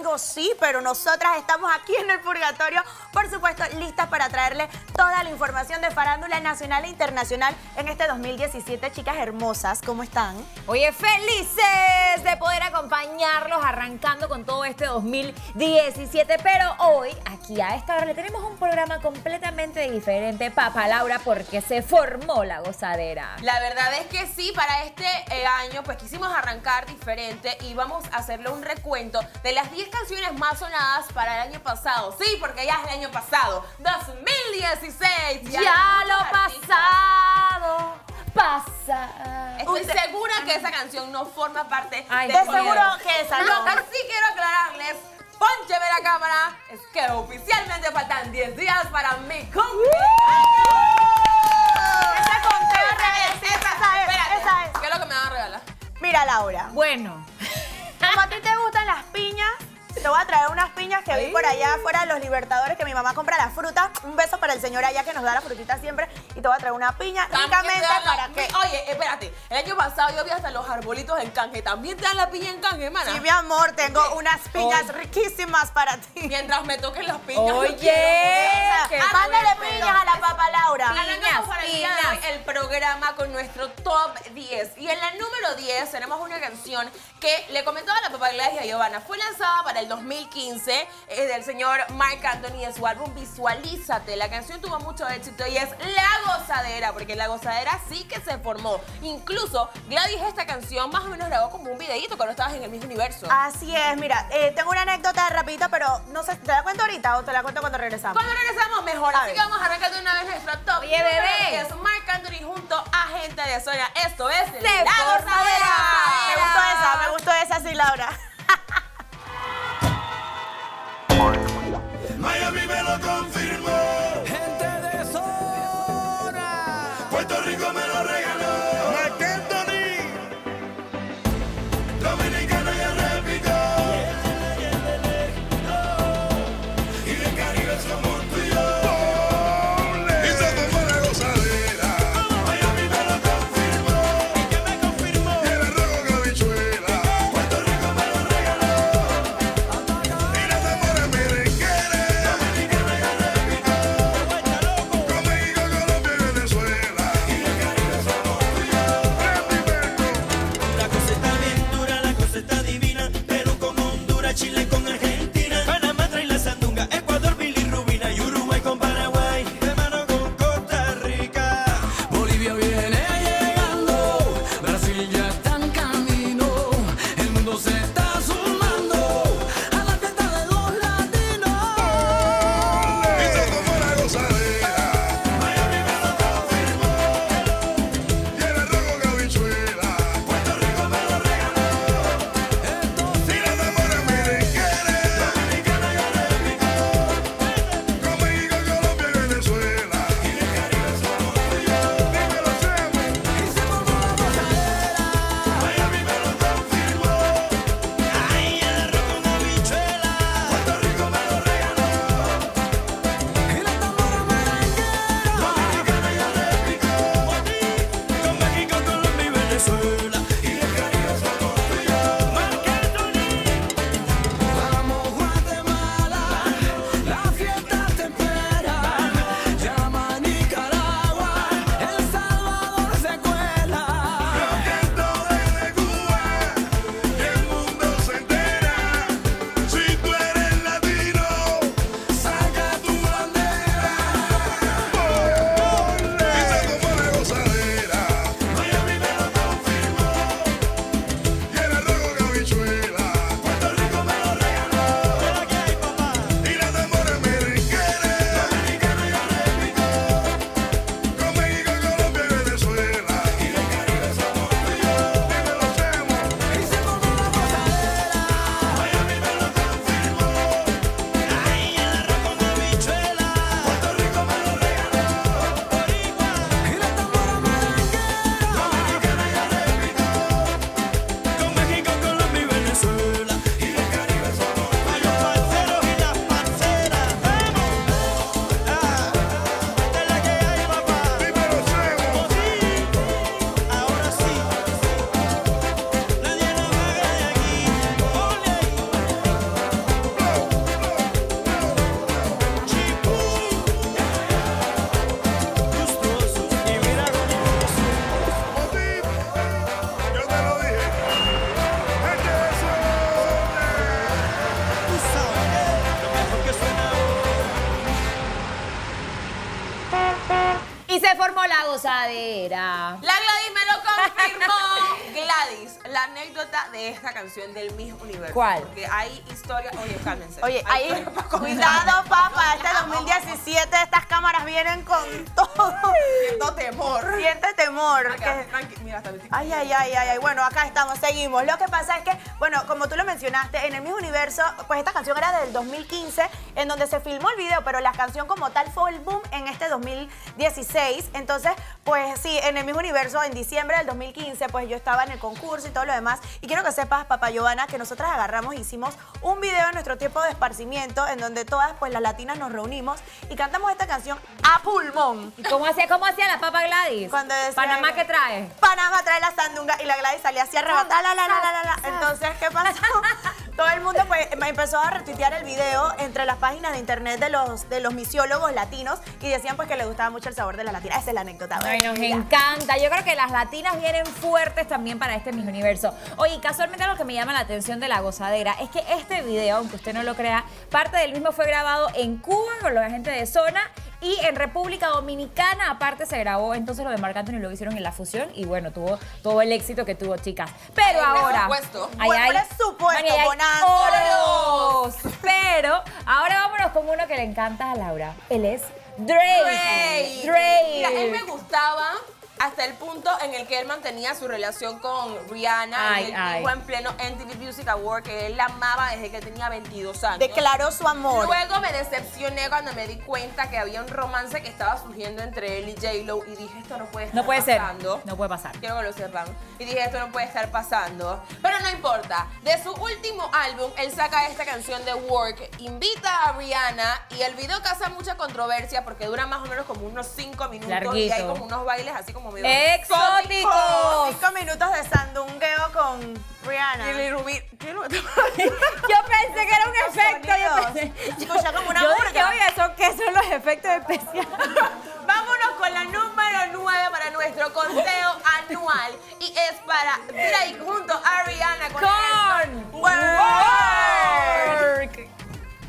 infierno, sí, pero nosotras estamos aquí en el purgatorio, por supuesto, listas para traerle toda la información de farándula nacional e internacional en este 2017. Chicas hermosas, ¿cómo están? Oye, felices de poder acompañarlos arrancando con todo este 2017, pero hoy, aquí a esta hora, le tenemos un programa completamente diferente, Papa Laura, porque se formó la gozadera. La verdad es que sí, para este año pues quisimos arrancar diferente y vamos a hacerle un recuento de las 10 canciones más sonadas para el año pasado. Sí, porque ya es el año pasado, 2016. Ya lo pasado pasa. Estoy segura que esa canción no forma parte Ay, de seguro que esa Lo no. que sí quiero aclararles, póncheme la cámara, es que oficialmente faltan 10 días para mi cumpleaños. Ese conteo al revés, sí, esa es. ¿Qué es lo que me van a regalar? Mira, Laura, Bueno, como a ti te gustan las piñas, te voy a traer unas piñas que vi por allá afuera de los Libertadores, que mi mamá compra la fruta. Un beso para el señor allá que nos da la frutita siempre. Y te voy a traer una piña únicamente para que... Oye, espérate, el año pasado yo vi hasta los arbolitos en canje. ¿También te dan la piña en canje, hermana? Sí, mi amor, tengo unas piñas riquísimas para ti. Mientras me toquen las piñas. Oye, qué Mándale bueno. piñas a la Papa Laura. Arrancamos para el día de hoy piñas. el programa con nuestro top 10. Y en la número 10 tenemos una canción que le comentó a la Papa Gladia Giovanna. Fue lanzada para el 2015 del señor Marc Anthony de su álbum Visualízate. La canción tuvo mucho éxito y es La Gozadera, porque La Gozadera sí que se formó. Incluso Gladys esta canción más o menos grabó como un videíto cuando estabas en el mismo universo. Así es, mira, tengo una anécdota rapidita, pero no sé, ¿te la cuento ahorita o te la cuento cuando regresamos? Cuando regresamos mejor, A así ver. que vamos a arrancar de una vez nuestro top. Oye, bebé. Es Marc Anthony junto a Gente de Zona. Esto es Se La Gozadera. Me gustó esa, sí, Laura. Miami me lo confirmó. Gente de zona. Puerto Rico me lo regaló. Marc Anthony. Dominicana ya repitió. Y del Caribe somos tú y yo. Y se formó la gozadera. Miami me lo confirmó. ¿Y quién me confirmó? Y el arroz con habichuela. Puerto Rico me lo regaló. Y las amores merengueras. formó la gozadera. La Gladys me lo confirmó. Gladys, la anécdota de esta canción del Miss Universo. ¿Cuál? Porque hay historia. Oye, cálmense. Oye, Hay ahí, historia para contar. cuidado, papá, este 2017 estas cámaras vienen con todo. Siento temor. Siente temor. Acá, que- tranqui- Mira, hasta me estoy- Ay. Bueno, acá estamos, seguimos. Lo que pasa es que, bueno, como tú lo mencionaste, en el Miss Universo, pues esta canción era del 2015, en donde se filmó el video, pero la canción como tal fue el boom en este 2016. Entonces, pues sí, en el Miss Universo, en diciembre del 2015, pues yo estaba en el concurso y todo lo demás. Y quiero que sepas, papá Giovanna, que nosotras agarramos y hicimos un video en nuestro tiempo de esparcimiento, en donde todas, pues las latinas nos reunimos y cantamos esta canción a pulmón. ¿Y cómo hacía la papa Gladys? Cuando decía- ¿Panamá qué trae? Panamá trae la sandunga y la Gladys salía así arrebatada. Entonces, ¿qué pasó? Todo el mundo pues me empezó a retuitear el video entre las páginas de internet de los misiólogos latinos y decían pues que les gustaba mucho el sabor de las latinas. Esa es la anécdota. Ay, nos Ya. encanta. Yo creo que las latinas vienen fuertes también para este Miss Universo. Oye, y casualmente lo que me llama la atención de la gozadera es que este video, aunque usted no lo crea, parte del mismo fue grabado en Cuba con la gente de Zona y en República Dominicana aparte se grabó. Entonces lo de Marc Anthony lo hicieron en la fusión y bueno, tuvo todo el éxito que tuvo, chicas. Pero Hay ahora... presupuesto. Buen presupuesto, Mani, hay bonanza. oros. Pero ahora vámonos con uno que le encanta a Laura. Él es Drake. Mira, él me gustaba hasta el punto en el que él mantenía su relación con Rihanna. Ay, y él ay. dijo en pleno MTV Music Award que él la amaba desde que tenía 22 años. Declaró su amor. Luego me decepcioné cuando me di cuenta que había un romance que estaba surgiendo entre él y J-Lo y dije, esto no puede estar No puede ser. pasando. No puede pasar. Quiero que lo sepan. Y dije, esto no puede estar pasando. Pero no importa. De su último álbum, él saca esta canción de Work, invita a Rihanna y el video causa mucha controversia porque dura más o menos como unos 5 minutos. Larguito. Y hay como unos bailes así como medio ¡Exóticos! 5 minutos de sandungueo con Rihanna. Y Lil Rubí, ¿qué lo- Yo pensé que era un efecto. Yo pensé, Escucha como una yo burga. dije, oye, ¿qué son los efectos especiales? Vámonos con la número 9 para nuestro conteo anual. Y es para Drake junto a Rihanna con Con Work. Work.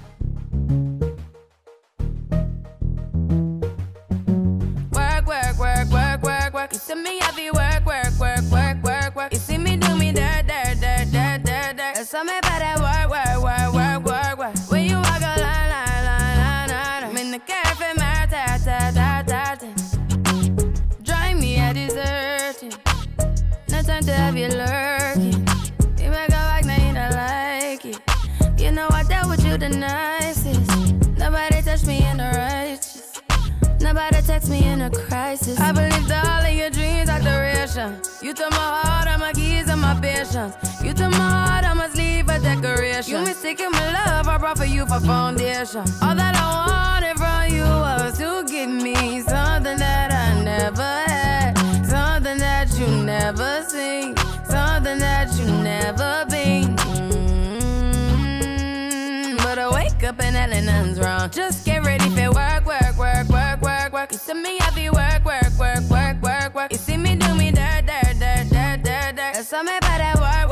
Work. You see me heavy work. You see me do me dirt. So me better work. When you walk a line. I'm in the cafe, drive me a desertion. No time to have you lurking. You make a back, now you don't like it. You know I dealt with you the nicest. Nobody touched me in the righteous. Nobody text me in a crisis. I believed all of your dreams are duration. You took my heart, all my keys, and my patience. You took my heart, I must leave a decoration. You mistaken my love, I brought for you for foundation. All that I wanted from you was to give me something that I never had, something that you never seen, something that you never been. But I wake up and hell nothing's wrong. Just get ready for work. You see me heavy work. You see me do me dirt. So me better work.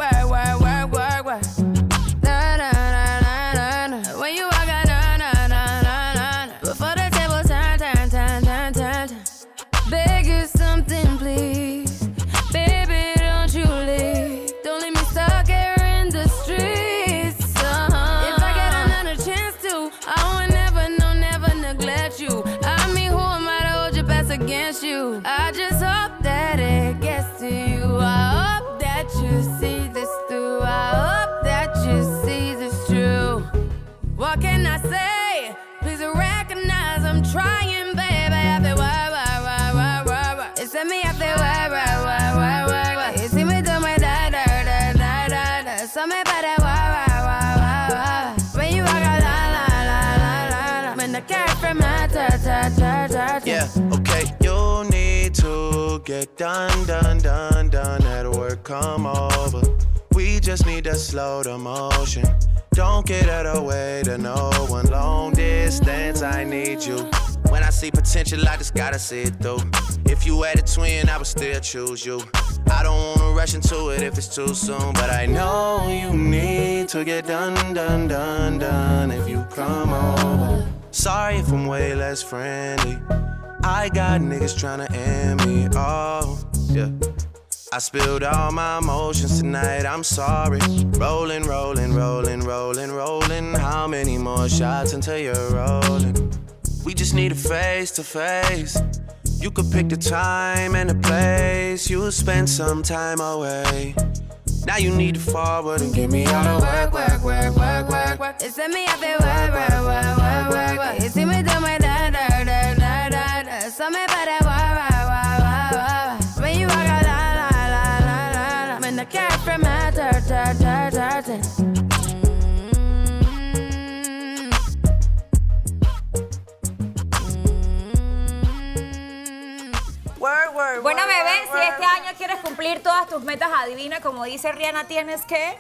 When you walk out, before the table turn. Beg you something, please. Baby, don't you leave. Don't leave me stuck here in the streets. If I get another chance to, I would never neglect you. I mean, who am I to hold your best against you? I just hope that it gets to you. I hope that you see this through. I hope that you see this true. What can I say? Please recognize I'm trying, baby. I feel work. It's me, I feel work. You see me do my da. So me better work. When you walk out, la. When the cat from my ta. Yeah, okay, you need to get done. At work, come over. We just need to slow the motion. Don't get out of the way to no one. Long distance, I need you. When I see potential, I just gotta see it through. If you had a twin, I would still choose you. I don't wanna rush into it if it's too soon, but I know you need to get done. If you come over. Sorry if I'm way less friendly. I got niggas tryna end me, oh, yeah. I spilled all my emotions tonight, I'm sorry. Rolling, rolling, rolling, rolling, rolling. How many more shots until you're rolling? We just need a face to face. You could pick the time and the place. You'll spend some time away. Now you need to forward and give me all the work, work, work, work, work, work. It's me up there, work, work, work, work, work, work. You see me do my da da da da da da. So me better work, work, work, work, work. When you walk out, la la la la la la. When the cat from my dirt, dirt, dirt, dirt. Bueno, bebé, si este año quieres cumplir todas tus metas, adivina, como dice Rihanna, tienes que...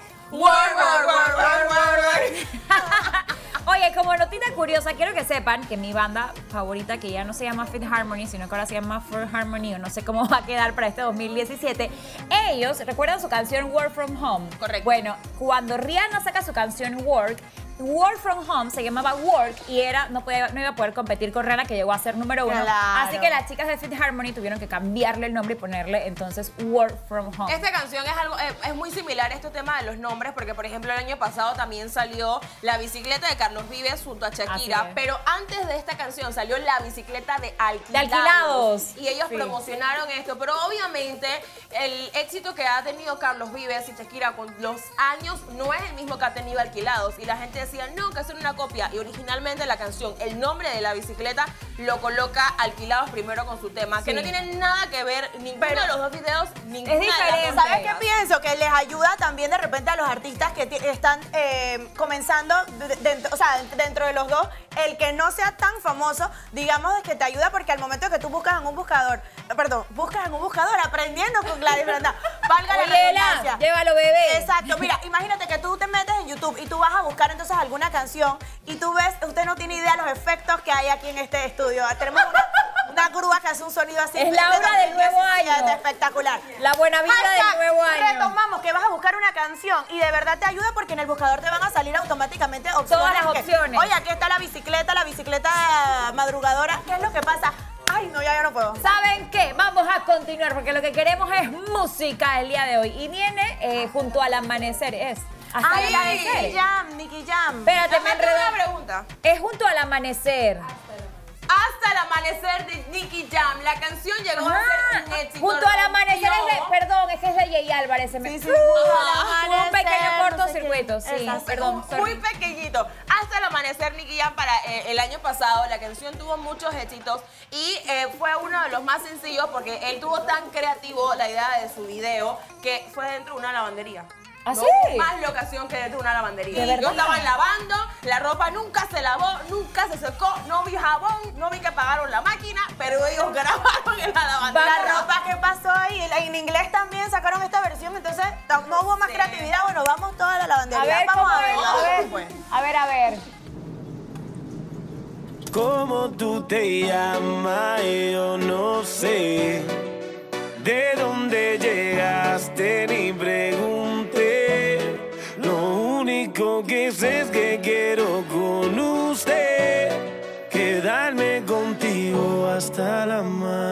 Oye, como notita curiosa, quiero que sepan que mi banda favorita, que ya no se llama Fifth Harmony, sino que ahora se llama Fourth Harmony, o no sé cómo va a quedar para este 2017, ellos, ¿recuerdan su canción Work From Home? Correcto. Bueno, cuando Rihanna saca su canción Work From Home se llamaba Work y no iba a poder competir con Rihanna, que llegó a ser número 1. Claro. Así que las chicas de Fifth Harmony tuvieron que cambiarle el nombre y ponerle entonces Work From Home. Esta canción es muy similar a este tema de los nombres, porque por ejemplo el año pasado también salió La Bicicleta de Carlos Vives junto a Shakira, pero antes de esta canción salió La Bicicleta de Alquilados. Y ellos promocionaron esto, pero obviamente el éxito que ha tenido Carlos Vives y Shakira con los años no es el mismo que ha tenido Alquilados, y la gente decía, no, que hacer una copia, y originalmente la canción, el nombre de La Bicicleta lo coloca Alquilados primero con su tema, que no tiene nada que ver, ninguno de los dos videos, ninguna es diferente. de las dos ¿Sabes qué pienso? Que les ayuda también de repente a los artistas que están comenzando, dentro de los dos, el que no sea tan famoso, digamos, es que te ayuda porque al momento que tú buscas en un buscador, aprendiendo con Gladys Branda, valga la redundancia. Llévalo, bebé. Exacto, mira, imagínate que tú te metes en YouTube y tú vas a buscar entonces alguna canción y tú ves, usted no tiene idea de los efectos que hay aquí en este estudio. Tenemos una grúa que hace un sonido así. Es la hora del nuevo año. Espectacular. La buena vida del nuevo año. Retomamos que vas a buscar una canción y de verdad te ayuda porque en el buscador te van a salir automáticamente opciones. Todas las opciones. Oye, aquí está la bicicleta madrugadora. ¿Qué es lo que pasa? Ay, no, ya no puedo. ¿Saben qué? Vamos a continuar porque lo que queremos es música el día de hoy. Y viene junto al amanecer. Hasta el amanecer. Nicky Jam. Espérate, me enredé. una pregunta. Es junto al amanecer. Hasta el amanecer de Nicky Jam. La canción llegó a ser un éxito. Junto al amanecer perdón, es que es de Jay Álvarez. Fue un pequeño cortocircuito, sí. Perdón, muy pequeñito. Hasta el amanecer, Nicky Jam, para el año pasado, la canción tuvo muchos éxitos y fue uno de los más sencillos porque él tuvo tan creativo la idea de su video que fue dentro de una lavandería. ¿Ah, no sí? hubo más locación que dentro de una lavandería. ¿De Yo verdad? estaba lavando, la ropa nunca se lavó, nunca se secó, no vi jabón, no vi que pagaron la máquina, pero ellos grabaron en la lavandería. La ropa que pasó ahí, en inglés también sacaron esta versión, entonces no hubo más creatividad. Bueno, vamos toda la lavandería. A ver, vamos a ¿cómo ver. es? A ver. ¿Cómo tú te llamas? Yo no sé. ¿De dónde llegaste? Ni pregunté. Lo único que sé es que quiero con usted quedarme contigo hasta el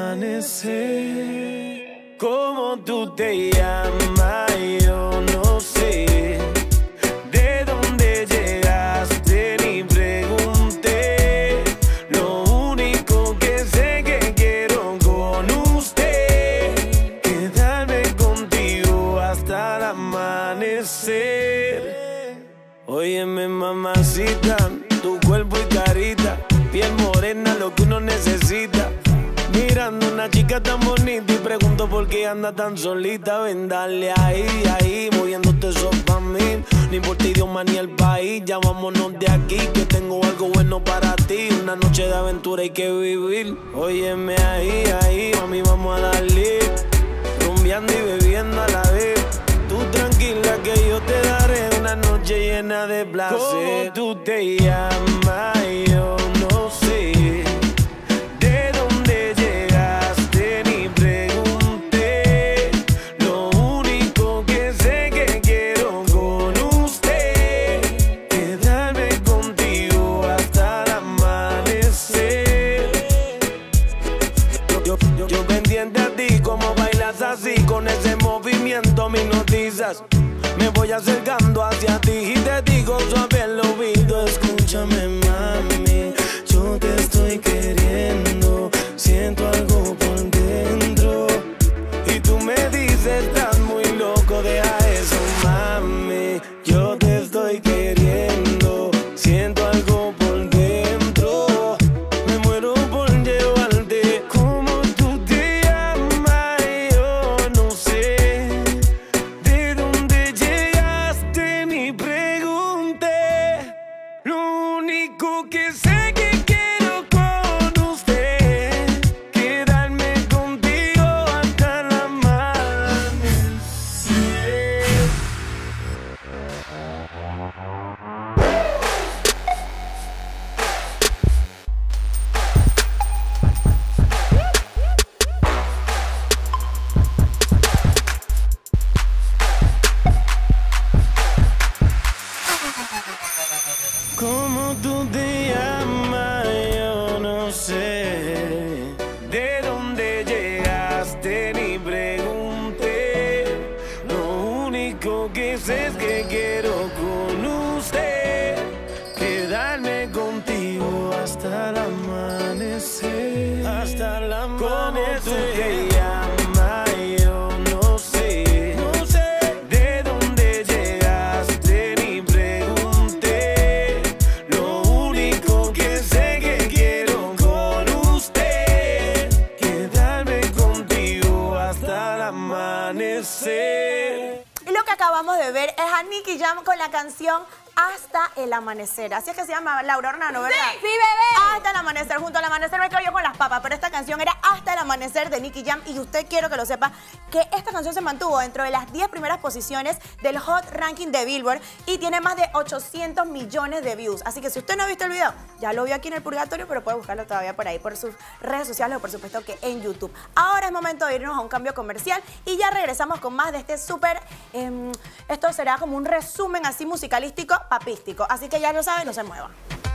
amanecer. ¿Cómo tú te llamas? Yo no sé. ¿De dónde llegaste? Ni pregunté. Lo único que sé que quiero con usted quedarme contigo hasta el amanecer. Óyeme, mamacita, tu cuerpo y carita, piel morena, lo que uno necesita. Mirando una chica tan bonita y pregunto por qué anda tan solita. Ven, dale ahí, moviéndote eso pa' mí. No importa idioma ni el país, ya vámonos de aquí, que tengo algo bueno para ti. Una noche de aventura hay que vivir. Óyeme ahí, mami, vamos a darle. Rumbeando y bebiendo a la vez. Tú tranquila que yo te daré una noche llena de placer. ¿Cómo tú te llamas? Yo no sé. ¿De dónde llegaste? Ni pregunté. Lo único que sé que quiero con usted quedarme contigo hasta el amanecer. voy acercando hacia ti y te digo suave al oído, escúchame mami, yo te estoy queriendo, siento algo por dentro y tú me dices estás muy loco, deja eso mami, yo te estoy queriendo, siento algo por dentro, me muero por llevarte. Como tú te llamas, yo no sé de dónde llegaste ni pregunté, lo único que sé que quiero con usted, quedarme contigo hasta el amanecer. ¿Cómo tú te llamas? Yo no sé de dónde llegaste ni pregunté. Lo único que sé es que quiero con usted quedarme contigo hasta el amanecer. Hasta el amanecer. ¿Cómo tú te llamas? Yo no sé. No sé de dónde llegaste ni pregunté. Lo único que sé que quiero con usted quedarme contigo hasta el amanecer. Y lo que acabamos de ver es a Nicky Jam con la canción Hasta el Amanecer. Así es que se llama Laura Hornano, ¿verdad? Sí, bebé. Hasta el Amanecer. Junto al amanecer me quedo yo con las papas, pero esta canción era Hasta el Amanecer de Nicky Jam. Y usted quiero que lo sepa, que esta canción se mantuvo dentro de las 10 primeras posiciones del Hot Ranking de Billboard y tiene más de 800 millones de views. Así que si usted no ha visto el video, ya lo vio aquí en el Purgatorio, pero puede buscarlo todavía por ahí, por sus redes sociales o por supuesto que en YouTube. Ahora es momento de irnos a un cambio comercial y ya regresamos con más de este súper... esto será como un resumen así musicalístico, papístico. Así que ya lo saben, no se muevan.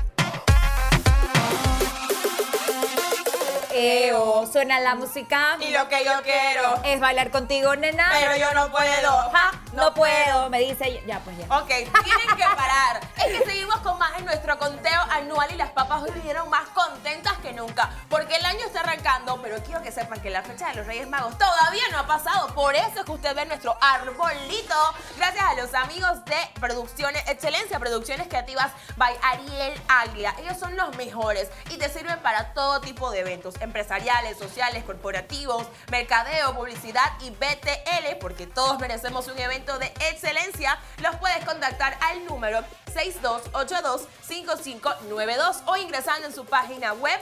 Suena la música. Y lo que yo quiero. Es bailar contigo, nena. Pero yo no puedo. Ja, no puedo. Me dice, ya pues ya. Ok, tienen que parar. Es que seguimos con más en nuestro conteo anual y las papas hoy vinieron más contentas que nunca. Porque el año está arrancando, pero quiero que sepan que la fecha de los Reyes Magos todavía no ha pasado. Por eso es que usted ve nuestro arbolito. Gracias a los amigos de Producciones Excelencia, Producciones Creativas by Ariel Águila. Ellos son los mejores y te sirven para todo tipo de eventos empresariales, sociales, corporativos, mercadeo, publicidad y BTL, porque todos merecemos un evento de excelencia. Los puedes contactar al número 6282-5592 o ingresando en su página web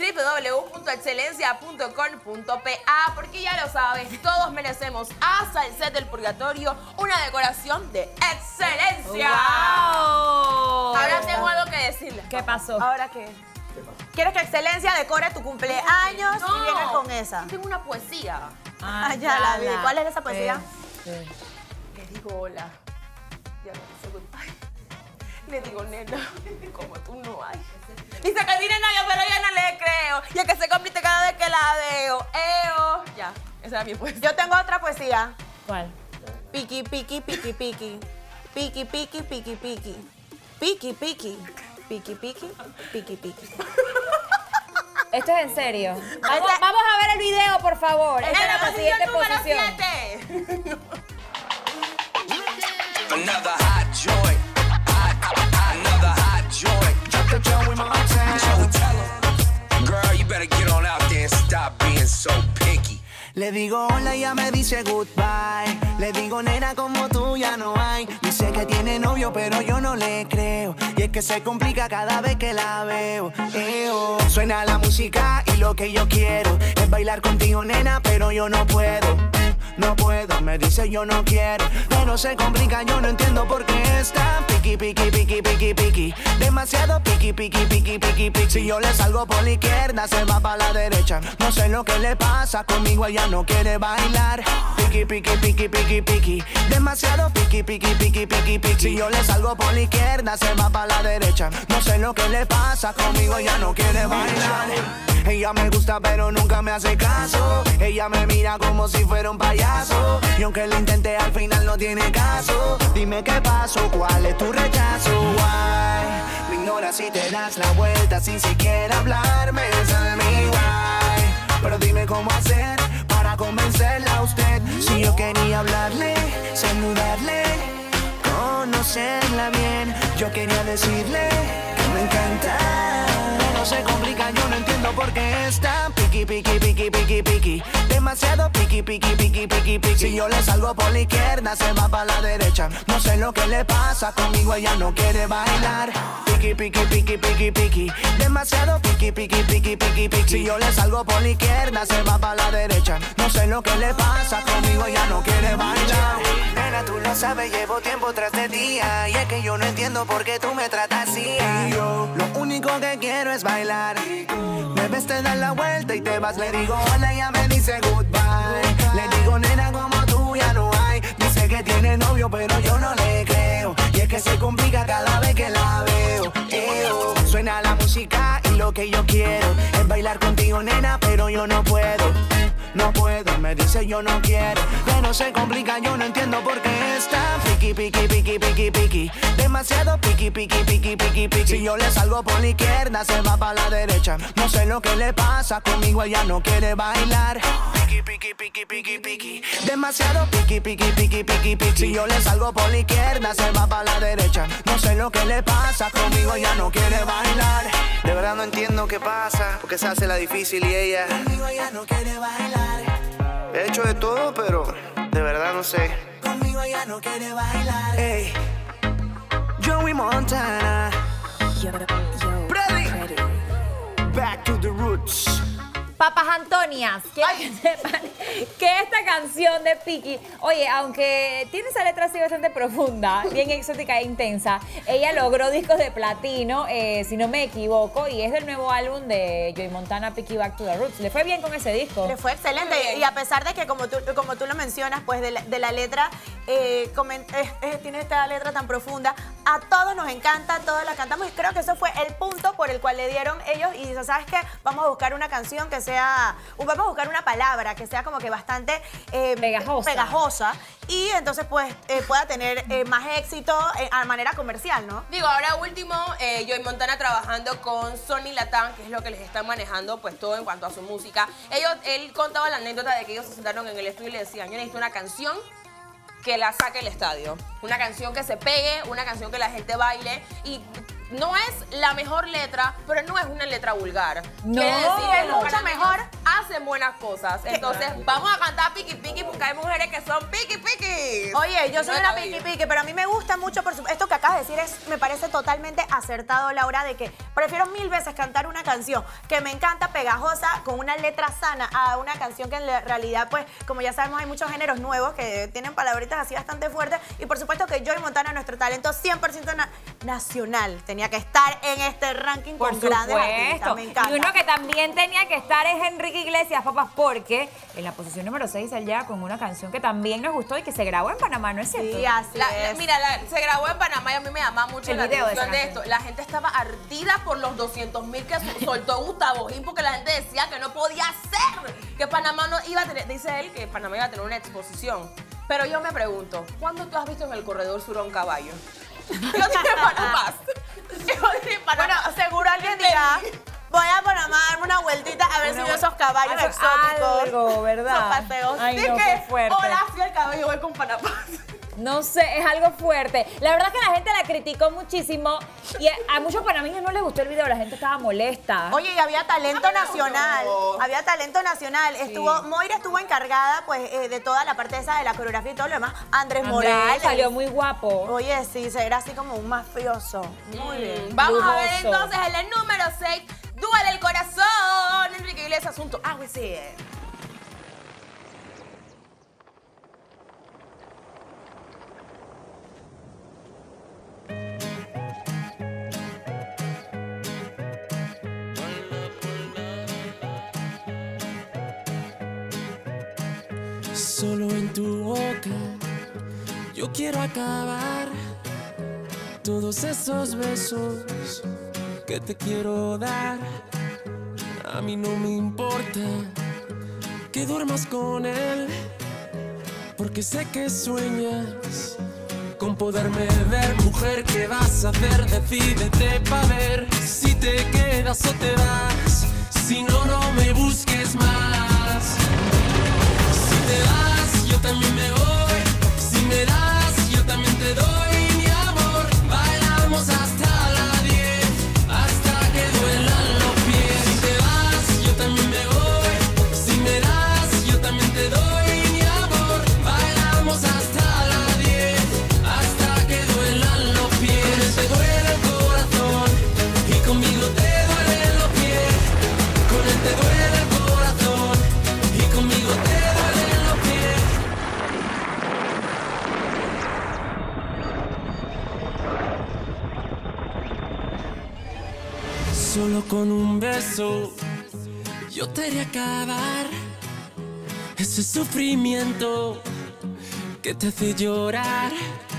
www.excelencia.com.pa, porque ya lo sabes, todos merecemos hasta el set del Purgatorio una decoración de excelencia. ¡Wow! Ahora tengo algo que decirles. ¿Qué pasó? ¿Ahora qué? ¿Quieres que Excelencia decore tu cumpleaños y vienes con esa? Tengo una poesía. Ah, ya la vi. ¿Cuál es esa poesía? Le digo hola. Ya me dice goodbye. Le digo nena, como tú no hay. Dice que tiene novio, pero yo no le creo. Y es que se complica cada vez que la veo. Ya, esa era mi poesía. Yo tengo otra poesía. ¿Cuál? Piqui, piqui, piqui, piqui. Piqui, piqui, piqui, piqui. Piqui, piqui. Piqui, piqui, piqui, piqui. Esto es en serio. Vamos a ver el video, por favor. Esta es la siguiente posición. 7. Another hot joint. Another hot joint. Drop the drum with my time. Girl, you better get on out there and stop being so picky. Le digo hola y ella me dice goodbye. Le digo nena como tú ya no hay. Dice que tiene novio pero yo no le creo. Y es que se complica cada vez que la veo. Suena la música y lo que yo quiero es bailar contigo nena pero yo no puedo. No puedo, me dice yo no quiero. Pero se complica, yo no entiendo por qué está piqui, piqui, piqui, piqui, piqui. Demasiado piqui, piqui, piqui, piqui, piqui. Si yo le salgo por la izquierda, se va para la derecha. No sé lo que le pasa, conmigo ella no quiere bailar. Piqui, piqui, piqui, piqui, piqui. Demasiado piqui, piqui, piqui, piqui, piqui. Si yo le salgo por la izquierda, se va para la derecha. No sé lo que le pasa, conmigo ella no quiere bailar. Ella me gusta pero nunca me hace caso. Ella me mira como si fuera un payaso. Y aunque lo intenté al final no tiene caso. Dime qué pasó, cuál es tu rechazo. Why? Me ignoras y te das la vuelta sin siquiera hablarme. Tell me why. Pero dime cómo hacer para convencerla a usted. Si yo quería hablarle, saludarle, conocerla bien, yo quería decirle que me encanta. No se complica, yo no entiendo por qué está piqui, piqui, piqui, piqui, piqui. Demasiado piqui, piqui, piqui, piqui, piqui. Si yo le salgo por la izquierda, se va para la derecha. No sé lo que le pasa, conmigo ella no quiere bailar. Piqui, piqui, piqui, piqui, piqui. Demasiado piqui, piqui, piqui, piqui, piqui. Si yo le salgo por la izquierda, se va para la derecha. No sé lo que le pasa, conmigo ella no quiere bailar. Nena, tú lo sabes, llevo tiempo tras de día. Y es que yo no entiendo por qué tú me tratas así. Y yo lo único que quiero es bailar. Me ves, te das la vuelta y te vas. Le digo hola, ella me dice goodbye. Le digo nena, como tú ya no hay. Dice que tiene novio, pero yo no le creo. Y es que se complica cada vez que la veo. Suena la música y lo que yo quiero es bailar contigo, nena, pero yo no puedo. No puedo, me dice yo no quiero. Que no se complica, yo no entiendo por qué está piqui, piqui, piqui, piqui, piqui. Demasiado piqui, piqui, piqui, piqui, piqui. Si yo le salgo por la izquierda, se va para la derecha. No sé lo que le pasa, conmigo ella no quiere bailar. Piqui, piqui, piqui, piqui, piqui. Demasiado piqui, piqui, piqui, piqui, piqui. Si yo le salgo por la izquierda, se va para la derecha. No sé lo que le pasa, conmigo ella no quiere bailar. De verdad no entiendo qué pasa, porque se hace la difícil y ella conmigo ella no quiere bailar. He hecho de todo, pero de verdad no sé. Conmigo ella no quiere bailar. Hey, Joey Montana. Ready. Back to the roots. Papas Antonias, quiero que sepan que esta canción de Piqui, oye, aunque tiene esa letra así bastante profunda, bien exótica e intensa, ella logró discos de platino, si no me equivoco, y es del nuevo álbum de Joey Montana, Piqui Back to the Roots. ¿Le fue bien con ese disco? Le fue excelente, y a pesar de que como tú lo mencionas, pues de la letra, tiene esta letra tan profunda, a todos nos encanta, todos la cantamos, y creo que eso fue el punto por el cual le dieron ellos, y dice, ¿sabes qué? Vamos a buscar una canción que vamos a buscar una palabra que sea como que bastante pegajosa y entonces pues pueda tener más éxito a manera comercial, ¿no? Digo, ahora último, Joey Montana trabajando con Sony Latam, que es lo que les están manejando pues todo en cuanto a su música. Él contaba la anécdota de que ellos se sentaron en el estudio y le decían, yo necesito una canción que la saque el estadio, una canción que se pegue, una canción que la gente baile, y no es la mejor letra, pero no es una letra vulgar. No, quiere decir que es mucho mejor. Hacen buenas cosas. Entonces, vamos a cantar piqui piqui porque hay mujeres que son piqui piqui. Oye, yo soy No una la vi. piqui piqui, pero a mí me gusta mucho, por supuesto, esto que acabas de decir me parece totalmente acertado, Laura, de que prefiero mil veces cantar una canción que me encanta, pegajosa, con una letra sana, a una canción que en realidad, pues, como ya sabemos, hay muchos géneros nuevos que tienen palabritas así bastante fuertes, y por supuesto que Joey Montana, nuestro talento 100% nacional, tenía que estar en este ranking Por con grandes artistas. Me encanta. Y uno que también tenía que estar es Enrique Iglesias, papas, porque en la posición número 6 él llega con una canción que también nos gustó y que se grabó en Panamá, ¿no es cierto? Sí, así es. Mira, se grabó en Panamá y a mí me llama mucho El la video de esa atención de canción. esto. La gente estaba ardida por los 200.000 que soltó Gustavo Gil porque la gente decía que no podía ser, que Panamá no iba a tener, dice él, que Panamá iba a tener una exposición. Pero yo me pregunto, ¿cuándo tú has visto en el corredor sur a un caballo? Yo dije Panamá. Bueno, seguro alguien dirá, voy a Panamá a darme una vueltita a ver si veo esos caballos exóticos. Algo, ¿verdad? Esos paseos. Ay, no, Dije, qué fuerte. hola, fui al caballo, voy con Panamá. No sé, es algo fuerte. La verdad es que la gente la criticó muchísimo y a muchos panameños no les gustó el video, la gente estaba molesta. Oye, y había talento nacional. Había talento nacional. Moira estuvo encargada, pues, de toda la parte esa de la coreografía y todo lo demás. Andrés Morales. Salió muy guapo. Oye, sí, se era así como un mafioso. Muy bien. Vamos a ver Lujoso. entonces en el número 6, Duele el corazón. Enrique Iglesias, asunto. Ah, pues sí. Solo en tu boca yo quiero acabar todos esos besos que te quiero dar. A mí no me importa que duermas con él, Porque sé que sueñas con poderme ver. Mujer, ¿qué vas a hacer? Decídete pa' ver si te quedas o te vas. Si no, no me busques más. Si te vas, yo también me voy. Si me das, yo también te doy. Mi amor, bailamos hasta las 10, hasta que duelan los pies. Si te vas, yo también me voy. Si me das, yo también te doy. Mi amor, bailamos hasta las 10, hasta que duelan los pies. Te duele el corazón y conmigo te duelen los pies. Con él te duele el corazón y conmigo te duelen los pies. Solo con un beso yo te haré acabar ese sufrimiento que te hace llorar.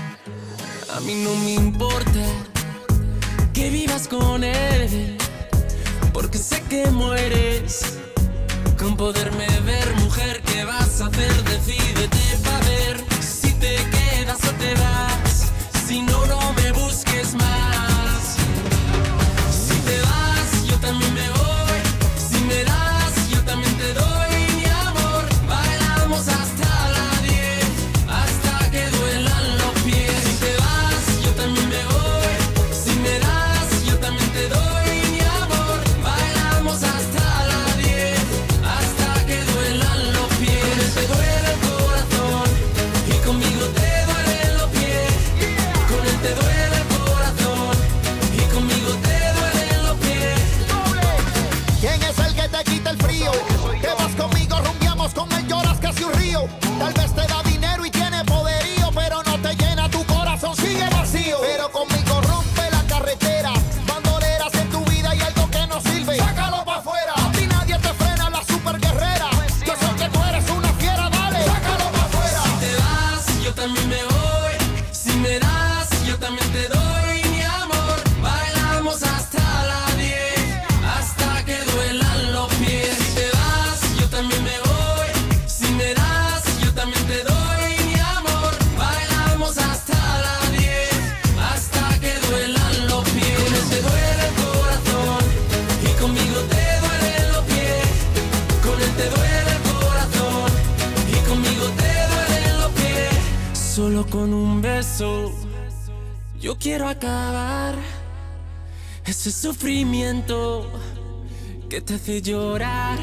A mí no me importa que vivas con él, porque sé que mueres con poderme ver. Mujer, ¿qué vas a hacer? Decídete pa' ver si te quedas o te vas. Si no, no me busques más. Si te vas, yo también me voy. Si me das, yo también te doy. Mi amor, bailamos hasta las 10, hasta que duelan los pies. Si te vas, yo también me voy. Si me das, yo también te doy. Mi amor, bailamos hasta las 10, hasta que duelan los pies. Te duele el corazón y conmigo te duelen los pies. Con él te duele el corazón y conmigo te duelen los pies. ¿Quién es el que te quita el frío? Que vas conmigo, rumbiamos con él, lloras casi un río. Tal vez te da dinero y tiene poderío, pero no te llena tu corazón, sigue vacío. Pero conmigo rompe la carretera, bandoleras en tu vida y algo que no sirve. Sácalo pa' afuera, a ti nadie te frena, la super guerrera. Yo sé que tú eres una fiera, dale, sácalo pa' afuera. Si te vas, yo también me voy. Si me das, yo también te doy. Mi amor, bailamos hasta las 10, hasta que duelan los pies. Si te vas, yo también me voy. Si me das, yo también te doy. Mi amor, bailamos hasta las 10, hasta que duelan los pies. Con él te duele el corazón y conmigo te duelen los pies. Con él te duele el corazón y conmigo te duelen los pies. Solo con un beso yo quiero acabar ese sufrimiento que te hace llorar.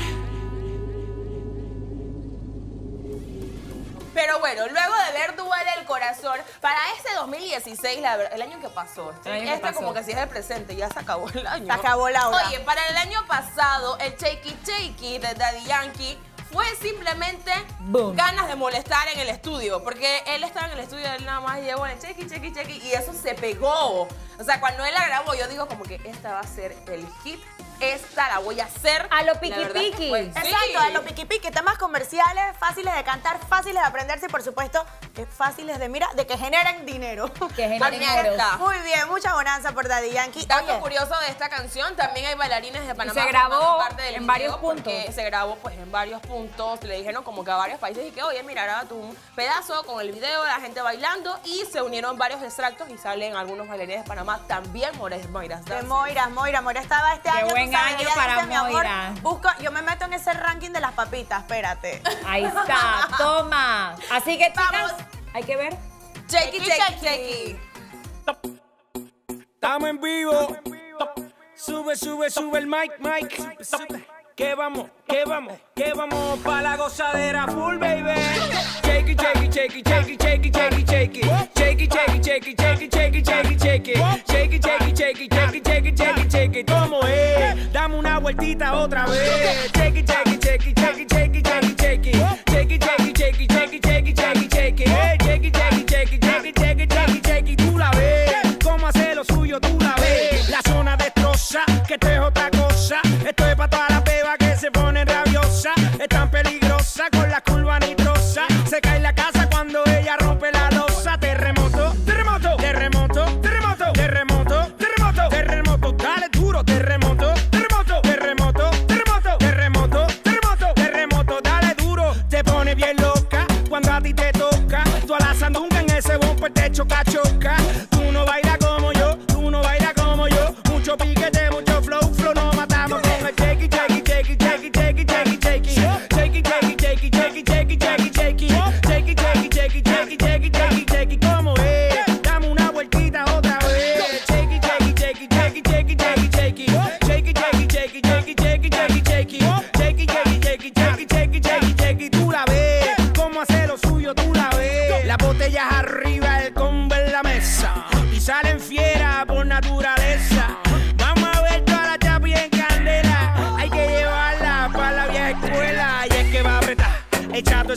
Pero bueno, luego de ver Duele el Corazón, para este 2016, el año que pasó, como que si es el presente, ya se acabó el año. Se acabó, Laura. Oye, para el año pasado, el Shakey Shakey de Daddy Yankee fue simplemente Boom. ganas de molestar en el estudio, porque él estaba en el estudio, él nada más llegó en el Shakey Shakey Shakey y eso se pegó. O sea, cuando él la grabó, yo digo como que esta va a ser el hit. Esta la voy a hacer. A lo La piqui verdad que piqui. fue- Exacto, Sí. a lo piqui piqui, temas comerciales, fáciles de cantar, fáciles de aprenderse y por supuesto fáciles de, mira, de que generen dinero. Que generen También euros. está. Muy bien, mucha bonanza por Daddy Yankee. Dato Oye, curioso de esta canción, también hay bailarines de Panamá se grabó formando parte del en video varios porque puntos. se grabó pues en varios puntos, le dijeron como que a varios países y que oye, mira, graba tu un pedazo con el video, la gente bailando y se unieron varios extractos y salen algunos bailarines de Panamá, también Moira. de Moira estaba este Qué año. tú buen sabes, año ella para dice, mi amor, Moira. yo me meto en ese ranking de las papitas, espérate. Ahí está, toma. Así que, chicas, Vamos. hay que ver. Shakey, Shakey, shakey, shakey. shakey. Estamos en vivo. Sube el mic. Que vamos pa' la gozadera full, baby. Shakey, shakey, shakey, shakey, shakey, shakey, shakey. Shakey, shakey, shakey, shakey, shakey, shakey, shakey. Shakey, shakey, shakey, shakey, shakey, shakey, shakey. ¿Cómo es? Dame una vueltita otra vez. Shakey, shakey, shakey, shakey, shakey, shakey, shakey. Shakey, shakey, shakey, shakey, shakey, shakey, shakey. Shakey, shakey, shakey, shakey, shakey, shakey, shakey. Tú la ves. Cómo hace lo suyo, tú la ves. La zona destroza, que esto es otra cosa. Esto es pa' todas las bebas que se ponen rabiosas. Es tan peligrosa con la curva nitrosa. Se cae la casa cuando ella rompe la losa. Terremoto, terremoto, terremoto, terremoto, terremoto, terremoto, terremoto. Dale duro, terremoto, terremoto, terremoto, terremoto, terremoto, terremoto, terremoto. Dale duro, te pone bien loca cuando a ti te toca.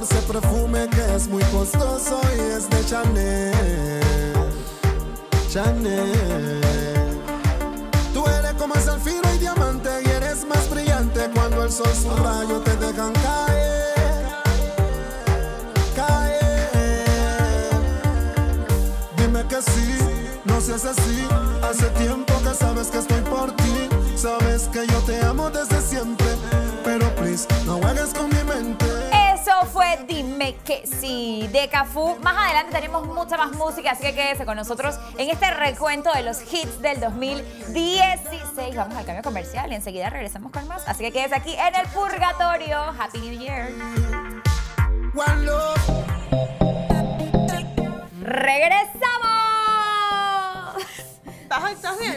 ese perfume que es muy costoso y es de Chanel. Chanel. Tú eres como ese alfiro y diamante y eres más brillante cuando el sol sus rayos te dejan caer. Caer. Dime que sí, no seas así. Hace tiempo que sabes que estoy por ti. Sabes que yo te amo desde siempre. Pero please, no juegues con mi mente. Eso fue Dime que sí, de Cafú. Más adelante tenemos mucha más música, así que quédese con nosotros en este recuento de los hits del 2016. Vamos al cambio comercial y enseguida regresamos con más. Así que quédese aquí en el Purgatorio. Happy New Year. One love. ¡Regresamos! ¿Estás bien?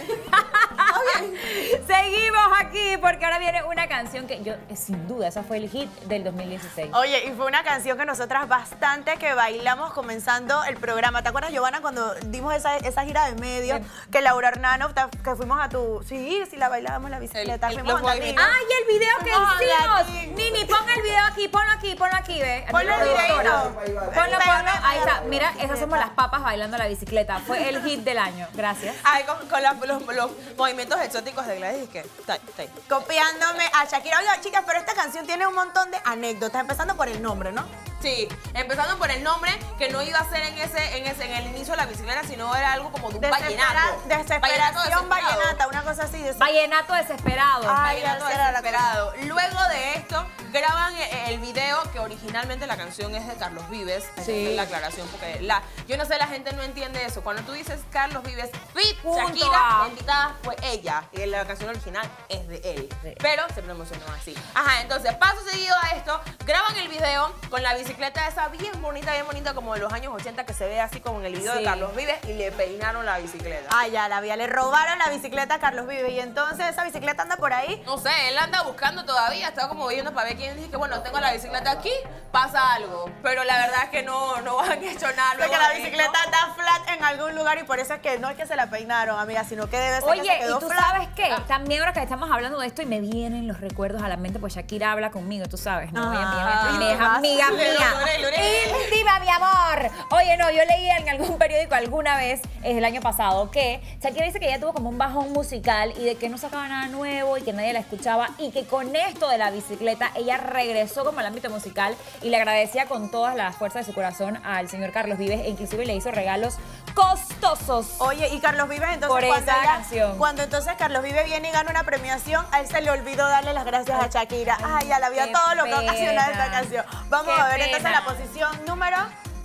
Seguimos aquí porque ahora viene una canción que yo, sin duda, esa fue el hit del 2016. Oye, y fue una canción que nosotras bastante que bailamos comenzando el programa. ¿Te acuerdas, Giovanna, cuando dimos esa gira de medio? Que Laura Hernano, que fuimos a tu... Sí, la bailábamos en la bicicleta. Fuimos a Tatín. ¡Ay, el video que Fuimos a hicimos! Tatín. Nini, pon el video aquí, ponlo aquí, ve. Ponlo el Productora. videito. Ponlo. Ahí está. Mira, esas somos las papas bailando la bicicleta. Fue el hit del año. Gracias. Ay, con los movimientos exóticos de Gladys, que está ahí. Copiándome a Shakira. Oiga, chicas, pero esta canción tiene un montón de anécdotas, empezando por el nombre, ¿no? Sí, empezando por el nombre, que no iba a ser en el inicio de la bicicleta, sino era algo como de un vallenato. Desesperación vallenata, una cosa así. Vallenato desesperado. Ay, Vallenato esa era la desesperado. Luego de esto, graban el video, que originalmente la canción es de Carlos Vives. Sí. La aclaración, porque yo no sé, la gente no entiende eso. Cuando tú dices Carlos Vives, fit, Punto Shakira, A. la invitada fue ella. Y la canción original es de él. Sí. Pero se promocionó así. Ajá, entonces, paso seguido a esto, graban el video con la bicicleta esa bien bonita, como de los años 80, que se ve así como en el video Sí. de Carlos Vives, y le peinaron la bicicleta. Ah, ya la vi, le robaron la bicicleta a Carlos Vives y entonces esa bicicleta anda por ahí. No sé, él anda buscando todavía, está como viendo para ver quién dice que bueno, tengo la bicicleta aquí, pasa algo. Pero la verdad es que no han hecho nada. Porque luego la de bicicleta esto. está flat en algún lugar y por eso es que no es que se la peinaron, amiga, sino que debe ser que se Oye, quedó ¿y tú flat. sabes qué? También ahora que estamos hablando de esto y me vienen los recuerdos a la mente, pues Shakira habla conmigo, tú sabes, ¿no? Ah, Ella me deja amiga mía. Íntima, mi amor. Oye, no, yo leí en algún periódico alguna vez, el año pasado, que Shakira dice que ella tuvo como un bajón musical y de que no sacaba nada nuevo y que nadie la escuchaba y que con esto de la bicicleta ella regresó como al ámbito musical y le agradecía con todas las fuerzas de su corazón al señor Carlos Vives e inclusive le hizo regalos costosos. Oye, y Carlos Vives entonces Por cuando, esa canción. cuando entonces Carlos Vives viene y gana una premiación, a él se le olvidó darle las gracias a Shakira. Ay, ya la vio qué todo lo que ha pena. ocasionado esta canción. Vamos Qué a ver entonces pena. la posición número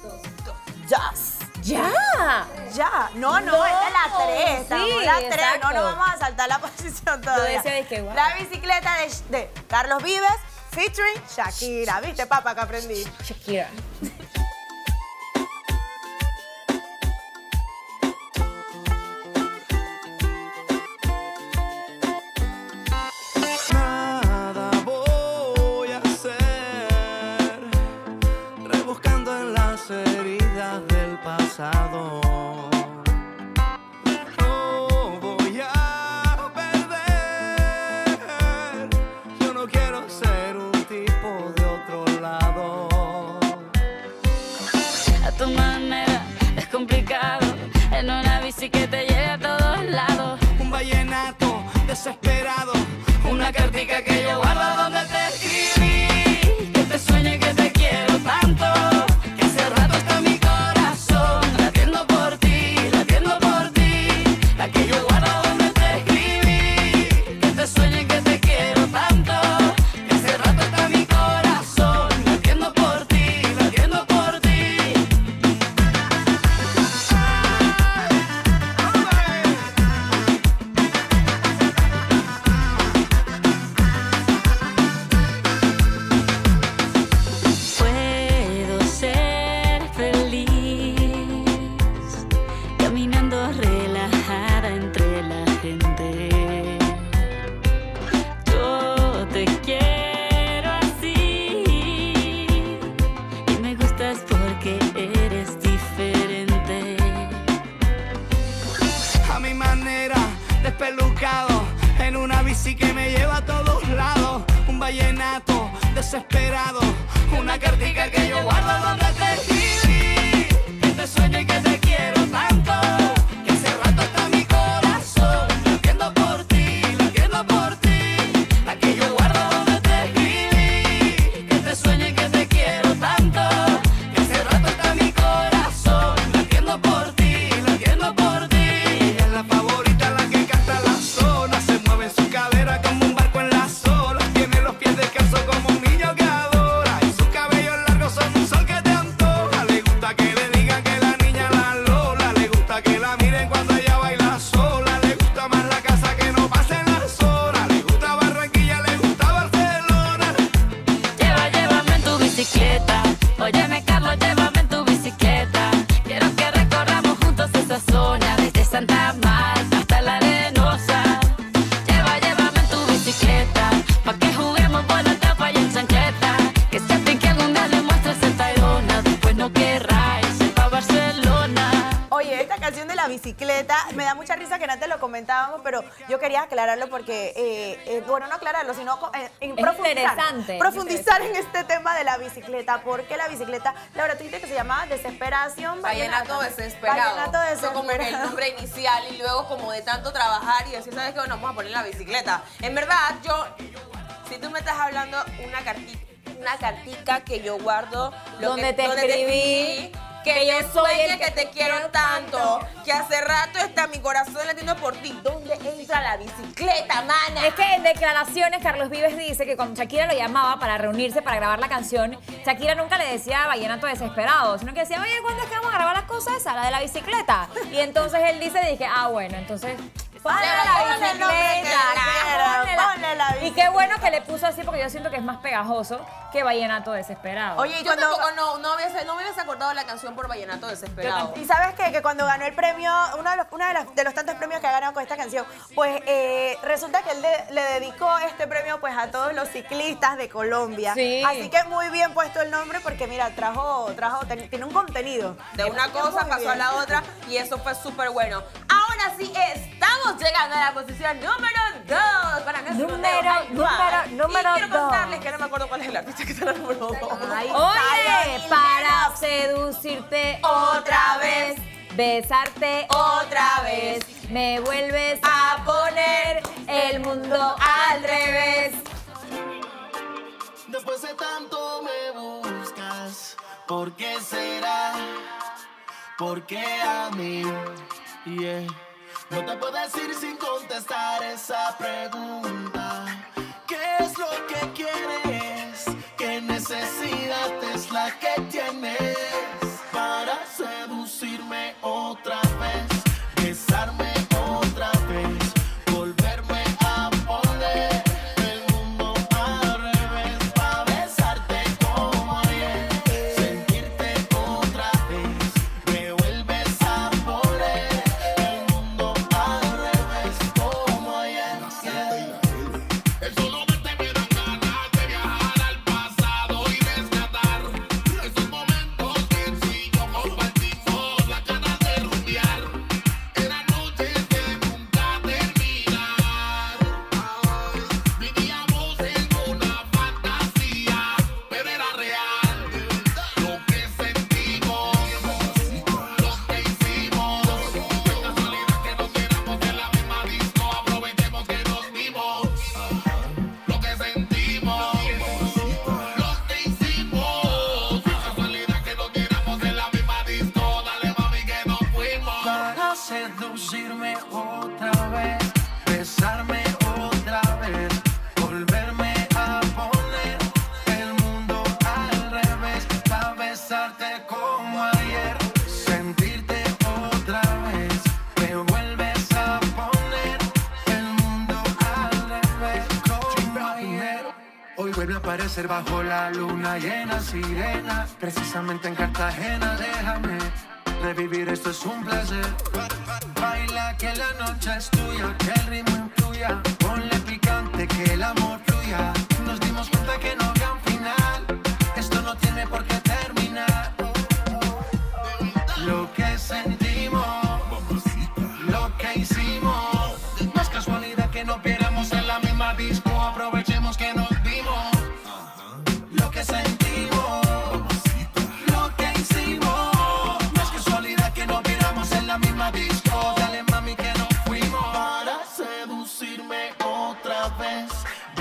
2. ¡Ya! Ya, no, esta es la 3, sí, la 3, exacto. no vamos a saltar la posición todavía. decía, dije, guau. La bicicleta de Carlos Vives featuring Shakira, ¿viste, papá, que aprendí? Shakira. Nada voy a hacer, rebuscando en las heridas del pasado. No voy a perder, yo no quiero ser un tipo de otro lado. A tu manera es complicado, en una bici que te lleve a todos lados. Un vallenato desesperado, Una cartica que yo guardo donde te escribí, que te sueño y que te quiero tanto, que hace rato está mi corazón latiendo por ti, la que yo guardo donde te escribí, que te sueño y que te quiero tanto, que hace rato está mi corazón latiendo por ti, latiendo por ti. Puedo ser feliz caminando relajada entre la gente. Yo te quiero así y me gustas porque eres diferente. a mi manera, despelucado, en una bici que me lleva a todos lados. Un vallenato desesperado. Una cartica que yo guardo donde te escribí, que te sueño y que te quiero tanto, que hace rato está mi corazón latiendo por ti, latiendo por ti. La que yo guardo donde te escribí, que te sueño y que te quiero tanto, que hace rato está mi corazón latiendo por ti, latiendo por ti. Ella es la favorita, la que canta la zona, se mueve en su cadera como un barco en las olas, tiene los pies descalzos como un niño que adora, y sus cabellos largos son un sol que te antoja. Le gusta que le digan que la niña la Lola, le gusta que la miren cuando ella baila sola, le gusta más la casa que no pasen las horas, le gusta Barranquilla, le gusta Barcelona. Llévame en tu bicicleta. Óyeme, Carlos, llévame en tu bicicleta. Quiero que recorramos juntos esa zona, desde Santa Marta hasta la Arenosa. Llévame en tu bicicleta, pa' que juguemos bola tapa y en chancheta. Que se fin que algún día le muestres el Tayrona, después no querrá irse pa' Barcelona. Oye, esta canción de la bicicleta, me da mucha risa que antes lo comentábamos, pero yo quería aclararlo porque, bueno, no aclararlo, sino en profundizar. Interesante. Profundizar en este tema de la bicicleta, porque la bicicleta, Laura, tú dijiste que se llamaba Desesperación Vallenato desesperado. Vallenato Fue como el desesperado. nombre inicial y luego como de tanto trabajar y decir, ¿sabes qué? Bueno, vamos a poner la bicicleta. En verdad, si tú me estás hablando una cartica que yo guardo, Donde te escribí que yo soy el que te quiero tanto, que hace rato está mi corazón latiendo por ti. ¿Dónde entra la bicicleta, mana? Es que en declaraciones Carlos Vives dice que cuando Shakira lo llamaba para reunirse, para grabar la canción, Shakira nunca le decía Vallenato desesperado, sino que decía, oye, ¿cuándo es que vamos a grabar las cosas esas, la de la bicicleta? Y entonces él dije, bueno, entonces... Ponle la el nombre que bicicleta, quiera, ponle la Y qué bueno que le puso así porque yo siento que es más pegajoso que Vallenato desesperado. Oye, y Yo cuando... tampoco no me hubiese acordado la canción por Vallenato desesperado. Y sabes qué? Que cuando ganó el premio, uno de los tantos premios que ha ganado con esta canción, pues resulta que él le dedicó este premio pues a todos los ciclistas de Colombia. Sí. Así que muy bien puesto el nombre porque mira, tiene un contenido. De una cosa Muy pasó bien. a la otra y eso fue súper bueno. Ahora sí, estamos llegando a la posición número 2 para nuestro número Y quiero dos. contarles que no me acuerdo cuál es el artista que está en el número 2. Oye, para seducirte otra vez, besarte otra vez, me vuelves a poner el mundo al revés. Después de tanto me buscas, ¿por qué será? ¿Por qué a mí? Yeah. No te puedo decir sin contestar esa pregunta. ¿Qué es lo que quieres? ¿Qué necesidad es la que tienes para seducirme otra vez? Besarme otra vez, volverme a poner el mundo al revés, para besarte como ayer, sentirte otra vez, me vuelves a poner el mundo al revés como ayer. El solo verte me dan ganas de viajar al pasado y rescatar esos momentos que si yo compartimos la ganas de rumbear. Eran noches que nunca terminan. Vivíamos en una fantasía, pero era real. Lo que sentimos, lo que hicimos. Qué casualidad que nos quedamos en la misma disco. Aprovechemos que nos vimos. Lo que sentimos, lo que hicimos. Qué casualidad que nos quedamos en la misma disco. Dale mami que nos fuimos. Para seducirme otra vez, besarme otra vez, volverme a poner el mundo al revés, para besarte como ayer, sentirte otra vez, me vuelves a poner el mundo al revés como ayer. Hoy vuelve a aparecer bajo la luna llena, sirena, precisamente en Cartagena. Déjame revivir, esto es un placer. Baila que la noche es tuya, que el ritmo influya, ponle picante que el amor fluya. Nos dimos cuenta que no había un final, esto no tiene por qué terminar. Lo que sentimos, lo que hicimos, no es casualidad que nos viéramos en la misma disco. Aprovechemos que nos vimos.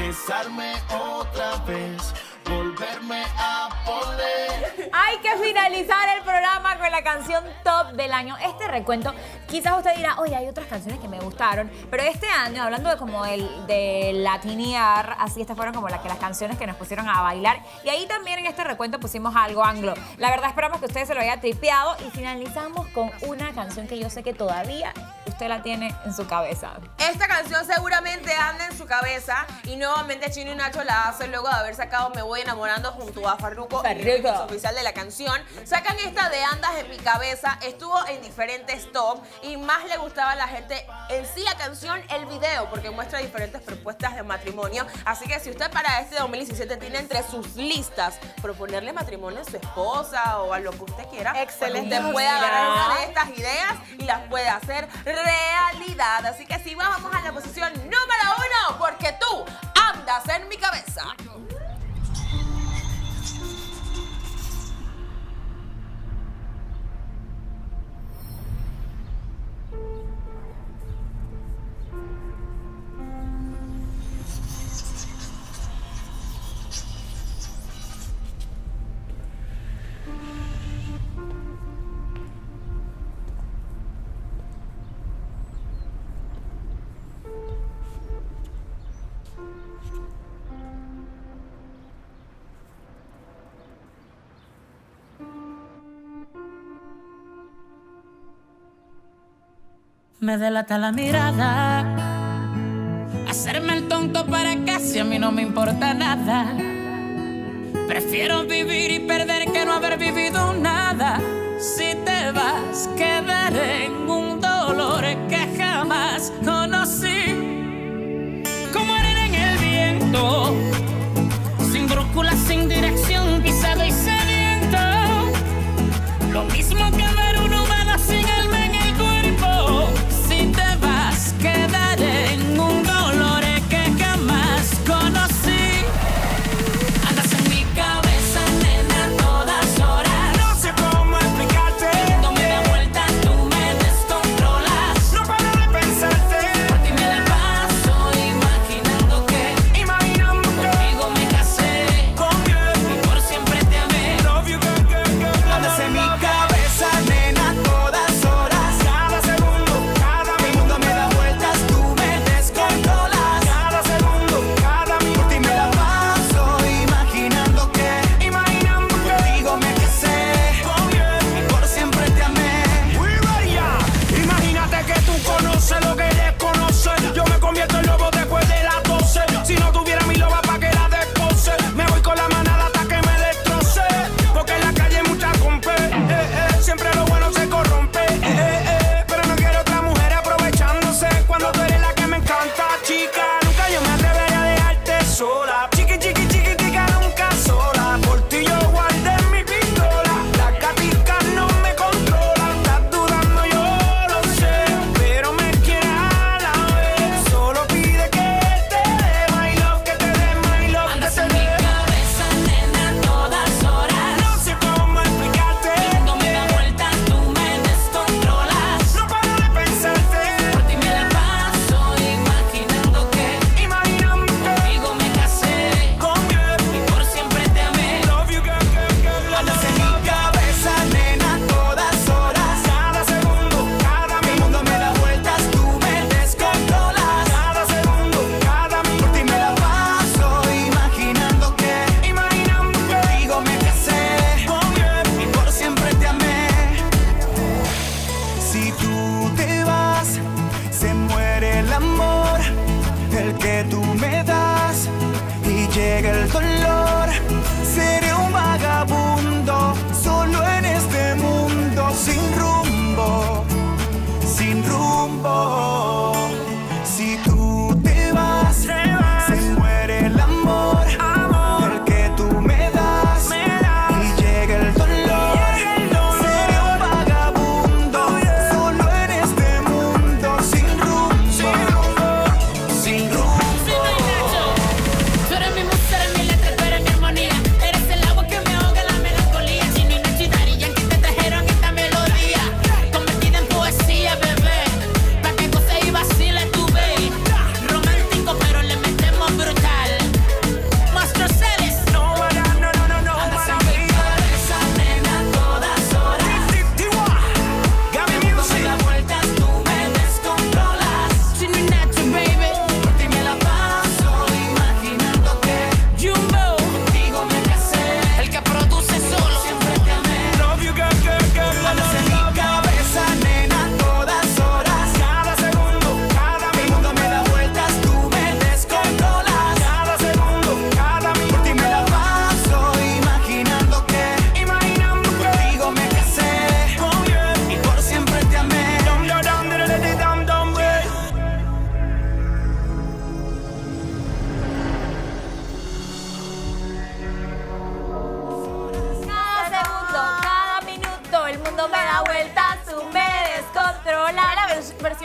besarme otra vez, volverme a poner. Hay que finalizar el programa con la canción top del año. Este recuento, quizás usted dirá, oye, hay otras canciones que me gustaron, pero este año, hablando de como de latinear, así estas fueron como las canciones que nos pusieron a bailar. Y ahí también en este recuento pusimos algo anglo. La verdad esperamos que ustedes se lo hayan tripeado y finalizamos con una canción que yo sé que todavía usted la tiene en su cabeza. Esta canción seguramente anda en su cabeza y nuevamente Chino y Nacho la hacen luego de haber sacado Me Voy Enamorando junto a Farruko, el remix oficial de la canción. Sacan esta de Andas en mi cabeza, estuvo en diferentes top y más le gustaba a la gente en sí la canción, el video, porque muestra diferentes propuestas de matrimonio. Así que si usted para este 2017 tiene entre sus listas proponerle matrimonio a su esposa o a lo que usted quiera, excelente, usted puede agarrar una de estas ideas y las puede hacer realidad. Así que sí, vamos a la posición número 1, porque tú andas en mi cabeza. Me delata la mirada, hacerme el tonto para casi a mí no me importa nada. Prefiero vivir y perder que no haber vivido nada. Si te vas, quedaré en un dolor que jamás conocí. Como arena en el viento, sin brújula, sin dirección, pisado y sediento. Lo mismo que ver un humano sin alma en el cuerpo. Si te vas, quedaré en un dolor que jamás conocí. Andas en mi cabeza, nena, a todas horas. No sé cómo explicarte. Cuando me da vuelta, tú me descontrolas. No paro de pensarte. Por ti me la paso imaginando que contigo me casé. Y por siempre te amé. Love you, girl, girl, girl. Andas en mi cabeza, nena, a todas horas. Cada segundo, cada El mundo me da vueltas, tú me descontrolas. cada segundo, cada Por minuto. ti me la paso imaginando que contigo me casé y por siempre te amé. We ready, yeah. Imagínate que tú conoces lo que desconoces. Yo me convierto en lobo después de las 12. Si no tuviera mi loba pa' que la despose, me voy con la manada hasta que me destroce. Porque en la calle hay mucha compe. Siempre lo bueno se corrompe. Pero no quiero otra mujer aprovechándose. Cuando tú eres la que me encanta, chica. Nunca yo me atrevería a dejarte sola. Chiqui, chiqui, chiquitica, nunca sola. Por ti yo guardé mi pistola. Las gaticas no me controlan. Estás dudando, yo lo sé. Pero me quieres a la vez. Solo pide que te dé my love, que te dé my love, que Andas te en mi dé. cabeza, nena, a todas horas. No sé cómo explicarte. Cuando me da vuelta, tú me descontrolas. No paro de pensarte. Por ti me la paso imaginando que contigo me casé. Y por siempre te amé. Love you, girl, girl, girl. Andas en mi cabeza, nena, a todas horas. Cada segundo, cada El mundo me da vueltas, tú me descontrolas. cada segundo, cada Por minuto. ti me la paso imaginando que contigo me casé y por siempre te amé. Si tú te vas, se muere el amor, el que tú me das, y llega el dolor. Seré un vagabundo solo en este mundo, sin rumbo, sin rumbo. Si tú te vas, se muere el amor, el que tú me das, y llega el dolor. Seré un vagabundo solo en este mundo, sin rumbo, sin rumbo. Tú eres mi música, eres mi letra, tú eres mi armonía. Eres el agua que me ahoga la melancolía. Chino y Nacho y Daddy Yankee te trajeron esta melodía, convertida en poesía, bebé. Pa' que goce y vacíe.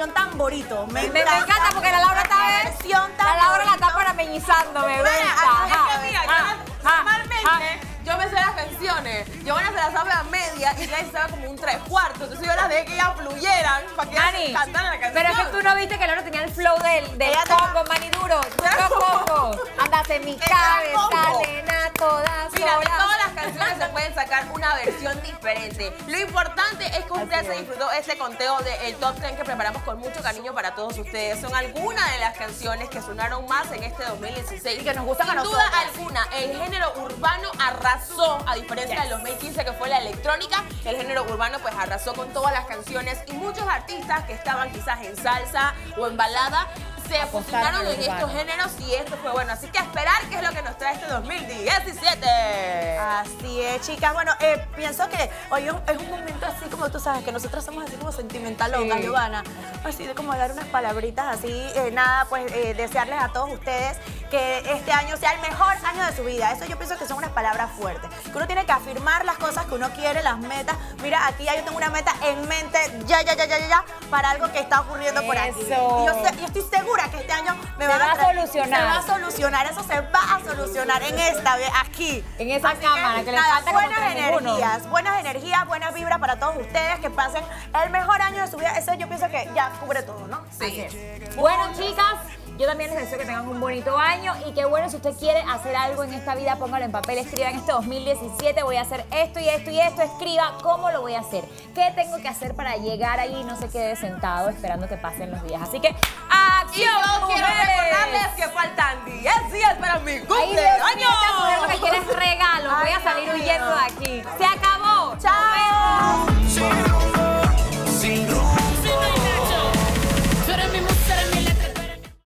versión tamborito. Me encanta porque la Laura está La versión La Laura la está tamborito. parameñizándome, Mira, Normalmente yo me sé las canciones. Yo van a se las sabe a media y ya estaba como un 3/4. Entonces yo las dejé que ellas fluyeran para que Mani, ellas cantaran la canción. pero es que tú no viste que Laura tenía el flow del Ella Congo, Mani duro. Duro Congo. Andate en mi cabeza, nena, todas Mira, de horas. todas las canciones se pueden sacar una versión diferente. Lo importante es que usted se disfrutó ese conteo del Top 10 que preparamos con mucho cariño para todos ustedes. Son algunas de las canciones que sonaron más en este 2016. Y que nos gustan a Sin duda nosotras. alguna, el género urbano arrasó, a diferencia del 2015 que fue la electrónica. El género urbano pues arrasó con todas las canciones y muchos artistas que estaban quizás en salsa o en balada se fusionaron al en urbano. estos géneros y esto fue bueno. Así que a esperar qué es lo que nos trae este 2017. Así es, chicas. Bueno, pienso que hoy es un momento así como tú sabes, que nosotros somos así como sentimentalonas, Sí. Giovanna. Así de como dar unas palabritas así. Nada, pues desearles a todos ustedes que este año sea el mejor año de su vida. Eso yo pienso que son unas palabras fuertes. Que uno tiene que afirmar las cosas que uno quiere, las metas. Mira, aquí ya yo tengo una meta en mente, ya, para algo que está ocurriendo por aquí. Eso. Y yo estoy segura que este año me Se van va a traer- solucionar. Se va a solucionar, eso se va a solucionar en esta, aquí. En esa Así cámara que le nada, falta como buenas que ninguno. buenas energías, buenas vibras para todos ustedes, que pasen el mejor año de su vida. Eso yo pienso que ya cubre todo, ¿no? Sí. Bueno, chicas, yo también les deseo que tengan un bonito año y que bueno, si usted quiere hacer algo en esta vida, póngalo en papel, escriba en este 2017, voy a hacer esto y esto y esto, escriba cómo lo voy a hacer, qué tengo que hacer para llegar ahí y no se quede sentado esperando que pasen los días. Así que, Y ¡acción, yo quiero mujeres! recordarles que faltan 10 días para mi Ay, Dios mío, esta mujer lo que cumpleaños. quiere es regalo, voy a Ay, salir Dios huyendo mío. de aquí. Se